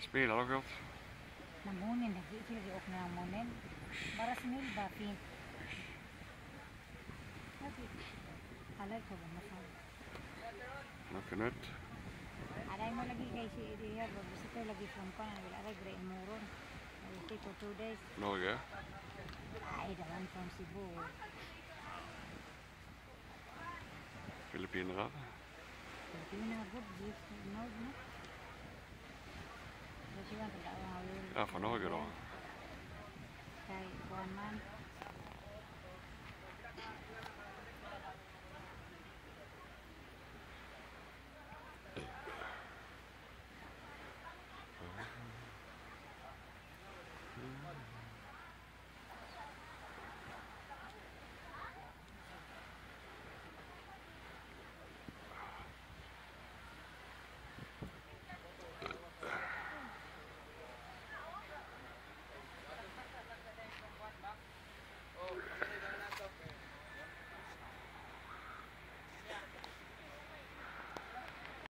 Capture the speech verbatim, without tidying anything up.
Spelar dere gjort? När månen är till vi öppnar månen. Bara snill bara fint. Halal ko ba masal? Noe nytt? Aray mo lagi kay si Iriya. Visitor lagi from Kanan. Wala aray gray muron. I will stay for two days. Norge? Ay, the one from Cebu. Filippinere? Filipina, good gift. No, no. But you want to go. Ja, fra Norge da.